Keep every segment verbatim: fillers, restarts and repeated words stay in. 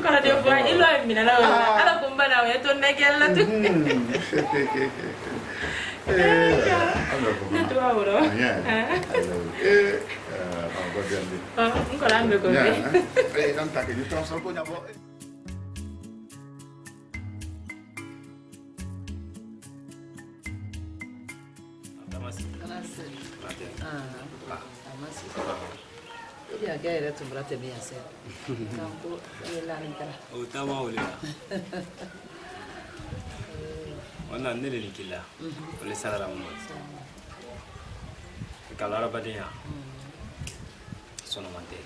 Kalau dia buat ilu mina lah, ala kumba lah, ya tu negel lah tu. Eh, anda Dia tu apa lo? Ya. Eh, orang bagian ni. Oh, engkau lah ambil kau ni. Eh, nanti kita justru asal punya bo. Dia gaya tu berarti biasa. Kamu ialah ni kan. Oh, tahu boleh. Mana ni le nikila. Boleh salah ramu. Kalau orang pada ya. Sono mante.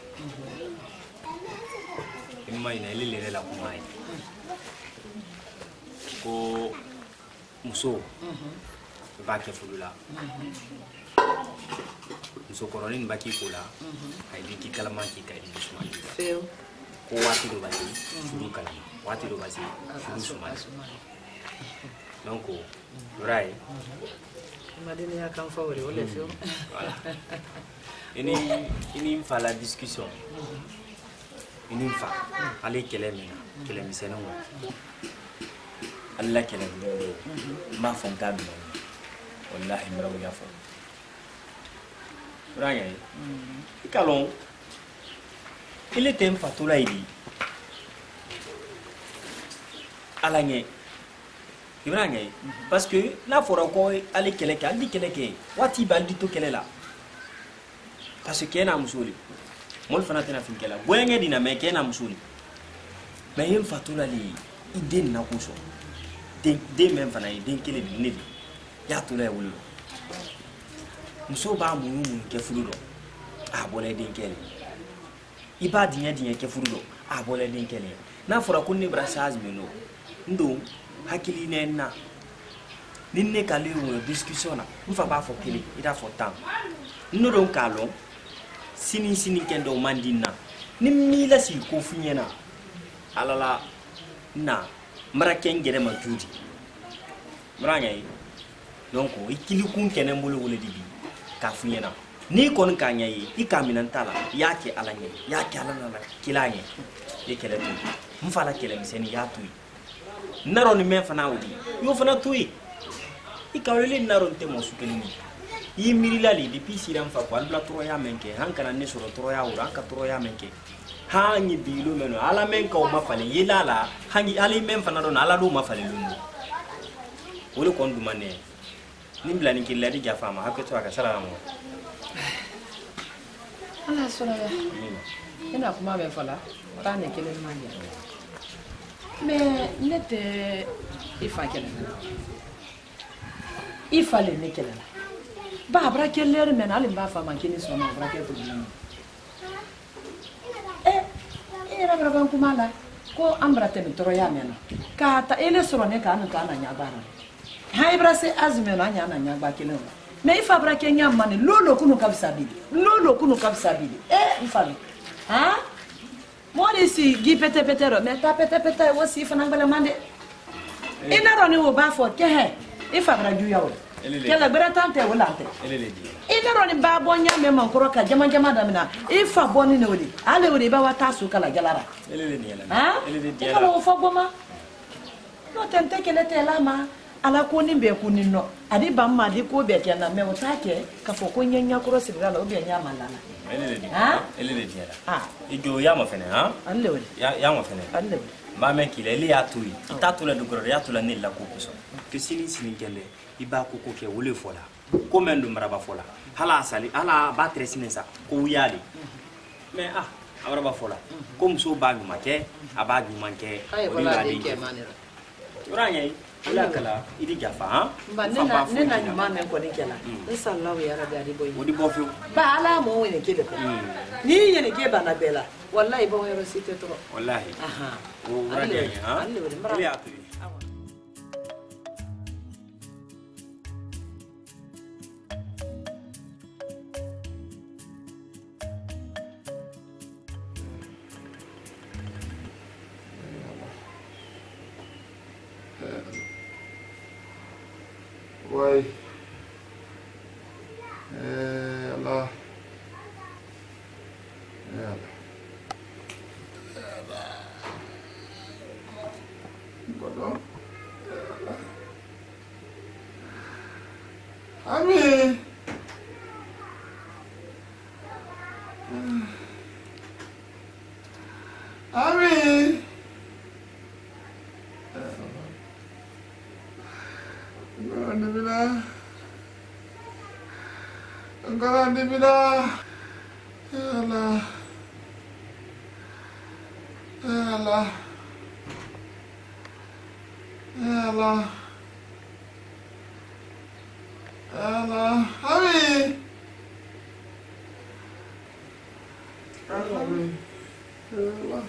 Imai na ile le la kumai. Ko muso. Ba ke fulula. So koronin baki kula ai diki kalama ki kai di suma Feo ko wati do basi furu kalama wati do basi furu suma donc rai madini ya kan favori wala feo voilà ini ini fa la discussion ini fa ale kelemi kelemi seno alla kelemi ma fontabi wallahi maraw ya fo Rangai, kalau ele tem fatura ini, alangnya, rangai, parce que na fora ko ale keleke, ali keleke, wati baldi to kelela, parce que na musuli, mol fana tena fin kela, boyenge dina me ke na musuli, mais yem fatura li, iden na kuso, den den même fana iden kele ni, ya tula ya wulu. Muso ba munu mun ke furudo a bole den kele iba dinya dinya ke furudo a bole den kele na fura kunni brasaz meno ndo hakili ne na ninne kale wo discussion na mfa ba fo kele ida fo tam no don kalon sini sini kendo mandina nimmi la si ko funyena alala na mara kengere ma tudi mranga yi donc ikili kun kenen bolo wole dibi kafunyena ni kon kanya yi ikamina ntala yake alanye yake alana kilanye yekele tu mfala kele miseni ya tu naro ni men fana wudi yo fana tu ikawele naro nte mosukeli ni yi mirilali depuis siram fa ko albla tro ya menke hankana ne soro tro ya ura ka tro ya menke hanyi bilo meno ala menka o mafale yilala hangi ali men fana don ala do mafale lundu wole kon dumane Nimbla ni kila di Diafa ma hakku tuwa ka salamu. Ala sura ya. Ina kuma be fala. Ta ne kele manya. Me nete ifa kele. Ifa le ne kele. Ba bra kele re men ali ba fa man kini so ma bra kele to. Eh, era bra ban kuma la. Ko ambra te bitoro ya mena. Ka ta ele sura ne ka anu ka na nya bara. Hai brase azme no anya na nya gba kele no me ifa bra kenya mane lolo kunu kabisa bidi lolo kunu kabisa bidi eh ifami ha mo le si gi pete pete ro me ta pete pete wo si fana gbele mande ina ro ni wo ba fo ke he ifa bra ju yawo kele gbera tante wo lante ina ro ni ba bo nya me man koro ka jama jama da mina ifa bo ni ne wodi ale wodi ba wa tasu kala jalara elele ni yala ha elele di yala ko fo goma no tente kele te la ma ala ko ni be ku ni no adi ba ma di ko be ke na me o ta ke ka fo ko nyanya kuro sirala o be nya malala elele di ha elele di yala ah ijo ya ma fene ha alle wodi ya ya ma fene alle ma me kile ile ya tuyi itatula dugoro ya tula ni la ko ko so ke sini sini gele iba ko ko ke wole fola ko men dum raba fola hala sali hala ba tre sinesa ko yali me ah awra ba fola ko mso ba ma ke aba gi man ke ay wala de ke manira uranye ila kala idi Diafa ha ba ne na ne na nyuma men ko ni kala inshallah ya rabbi adi boy wodi bofu ba ala mo woni kele ko ni yene ke ba na bela wallahi bo yero site to wallahi aha o uranye ha alle wodi mara ile atu Why? Eh, Allah. Eh, Allah. Ami. Ami. Alhamdulillah. Alhamdulillah. Allah. Allah. Allah. Allah. Ami. Ami. Allah.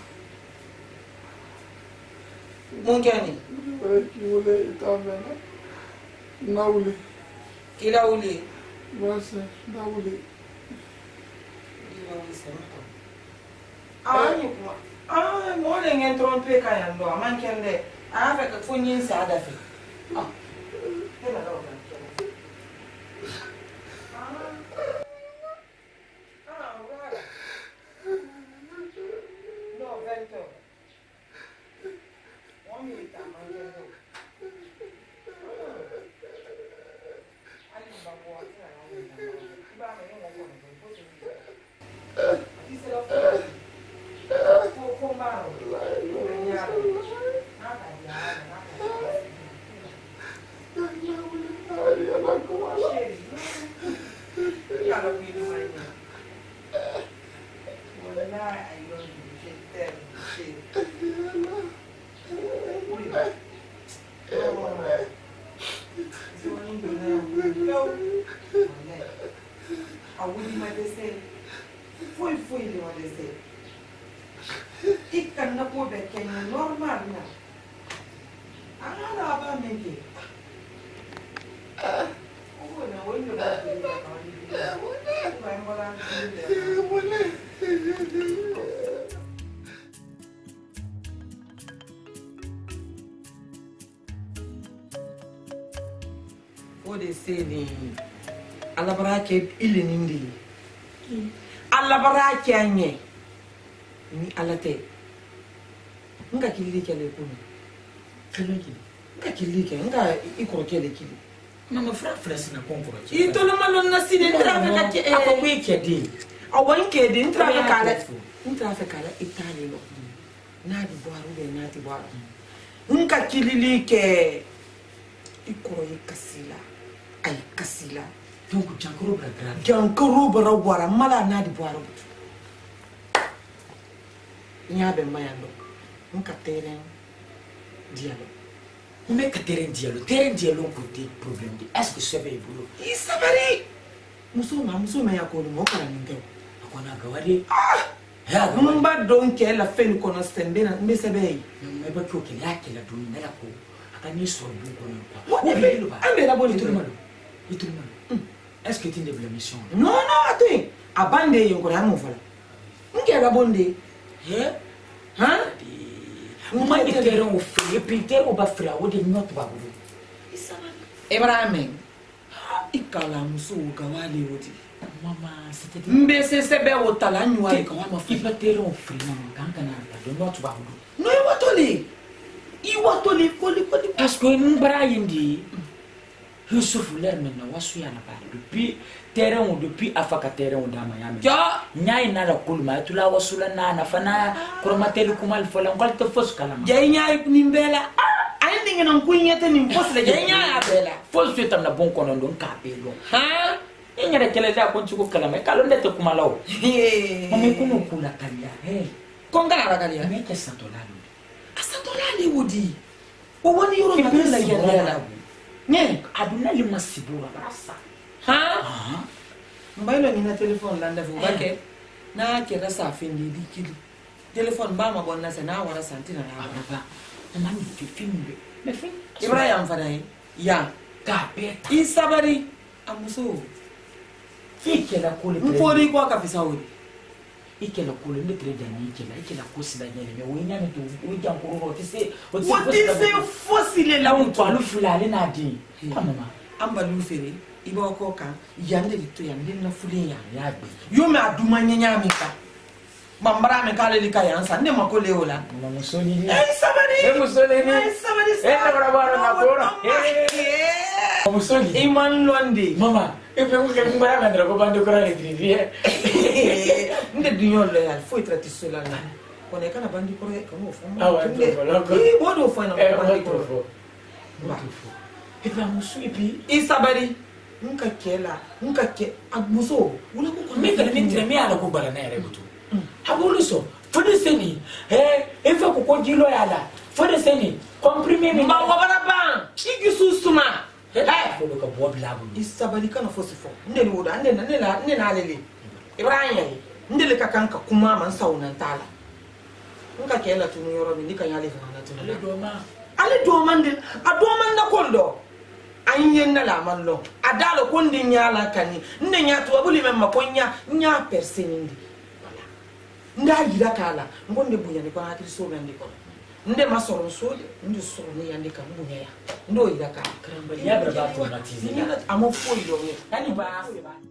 Mungkin ni. Baik, boleh tambah. Nauli. Kila uli. Masa, nauli. Kila uli sama. Ah, ni kuma. Ah, mo le ngen trompe kaya ndo amanken de. Ah, fa ka funyin sa da fi. Ah. Kela do ka. Ikan na po beken normal na. Ano na ba Minke? Ah, oh na wala na ba? Wala. Wala. O de seni Allah barake ilinin di. Allah barake anye. Ni alate. Nga kilili kele kuni. Kele kili. Nga kilili kele. Nga ikoro kele kili. Mama fra fra sina konkoro kili. Itolo malo na sine trafe ka ke. Ako kwe kedi. Awan kedi trafe kala. Trafe kala itali lo. Na di boaru be na di boaru. Nga kilili ke. Ikoro ikasila. Ay kasila. Donc jankoro bra gra. Jankoro bra wara mala na di boaru. Nyabe mayando. Nka terrain dialogue. Mais que terrain dialogue, terrain dialogue côté problème. Est-ce que ça va évoluer? Il savait. Muso ma muso me yakoni mo kala ninge. Akona gawade. Ah! Ya mba donc la fin kono stembe na me sebe. Mais ba ko ke la ke la doni na ko. Akani so bu kono quoi. What be? Ambe la boni tout le monde. Tout le monde. Est-ce que tu es de la mission? Non non attends. Abande yongo na mo voilà. Nge la bonde. Hein? Hein? Uma de terão o frio, pinteiro o bafra o de not babu. Ibrahim. Ikala muso gawali wodi. Mama, c'était mbese sebe wotala nyuari ka wama fi terão o frio mama ganga na do not babu. No i watoli. I watoli koli koli. Parce que nous braindi. Yusuf l'air maintenant wasu ya na ba depuis terrain depuis afaka terrain da mayami ja nyai na la kulma tula wasula na na fana kromateli kumal fola ngal to fos kala ja nyai nimbela ay ndinga nan kunyete nim fos la ja nyai abela fos tu tam na bon kono don ka belo ha inya da kele da kon chuko kala me kalo ndete kumalaw mami kuno kula kanya he konga ara kanya me ke santolali asantolali wodi o woni yoro na kala ya Nye, aduna li masibura brasa. Ha? Mbailo ni na telefone landa fu bake. Na ke rasa fendi dikili. Telefone ba ma bonna se na wara santina na ba. Mama ni ke filmbe. Me film. Ibrahim fadai. Ya, ka beta. Isabari amuso. Ike la kule. Mfori kwa kabisa wodi. Ike la kule ndi trade ni ike la ike la kosi da nyele me winya ni tu uja nkuru oti se oti se fosile la unto alu fulale na di mama amba lu fere iba ko kan yande dito yande na fule ya ya bi yo me aduma nyanya mi ka mambara me kale lika yansa ne makole ola mama musoni ni eh sabari eh musoni ni eh sabari eh na barbaro na bora eh musoli. Iman londi. Mama, e pe ko ke mbara mandra ko bande ko rale trivie. Nde dunyo le al faut être cela là. On est kana bandi ko comme au fond. Ah ouais, donc. Eh, bon au fond na bandi ko. Ba. E pe musu e pi Isabari. Nka kela, nka ke abuso. Wala ko ko me tele min tele mi ala ko bara na ere butu. Habulu so. Fode seni. Eh, e fe ko ko jilo yala. Fode seni. Comprimé mi. Ma wabara ban. Igi susuma. Eh, fode ko bo blabu. Isabari kana fosi fo. Nde ni woda, nde na nde na nde na lele. Ibrahim, nde le kakanka kuma man sauna tala. Nka kela tunu yoro mi ndika yale fana tunu. Ale do ma. Ale do man de, a do man na koldo. Anyen na la man lo. Adalo kondi nyala kani. Nde nya to abuli memma konya nya persenindi. Nda yira kala. Ngonde bunya ni kwa hakiri so bende ko. Nde masoro sode, nde so ni yande ka bunya ya. Ndo yira kala. Kramba ya braba to matizi. Ni na amo fo yo ni. Ani ba.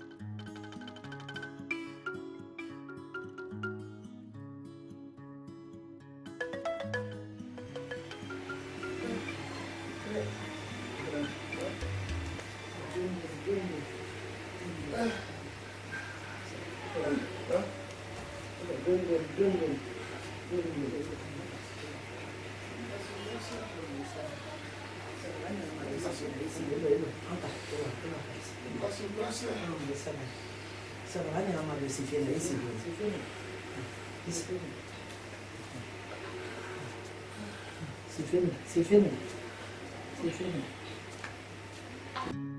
Ça va, on a mal c'est fini, c'est fini. C'est fini. C'est fini, c'est fini. C'est fini.